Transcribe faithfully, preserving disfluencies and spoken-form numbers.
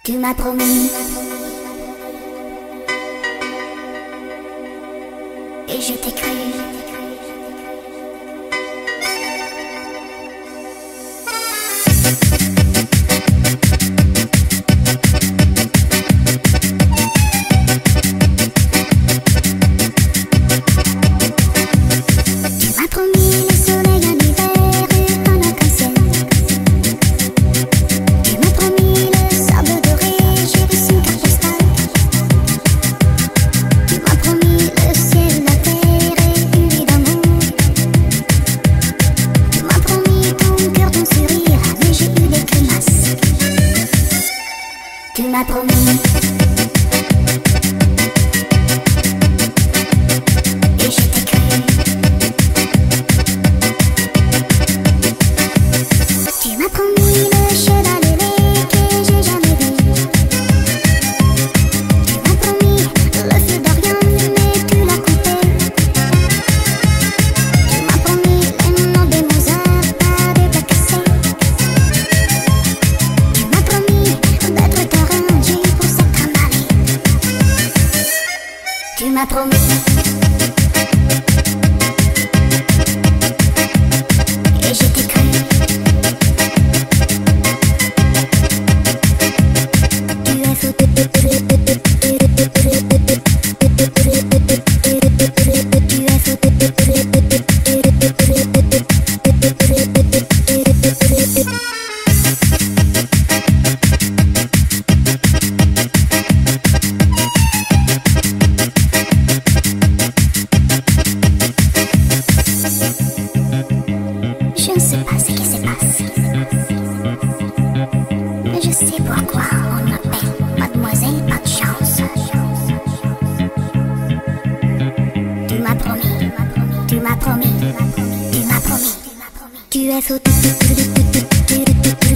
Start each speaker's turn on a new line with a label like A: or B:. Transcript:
A: Tu m'as promis et je t'ai cru. Tu m'as promis le soleil en hiver et un arc-en-ciel. Tu m'as promis le sable doré, j'ai reçu une carte postale. Tu m'as promis le ciel, la terre et une vie d'amour. Tu m'as promis ton cœur, ton sourire, mais j'ai eu des grimaces. Tu m'as promis et je t'ai cru. Tu m'as promis le cheval ailé que j'ai jamais vu. Tu m'as promis le feu d'Ariane, mais tu l'as coupé. Tu m'as promis les noms des Mozart, pas des plats cassés. Tu m'as promis d'être ta reine, pour ça trimballer. Tu m'as promis et je t'ai cru. Tu es fou. Tu es fou. Je ne sais pas ce qui se passe, mais je sais pourquoi on m'appelle Mademoiselle Pas de Chance. Tu m'as promis, tu m'as promis, tu m'as promis, tu es fou.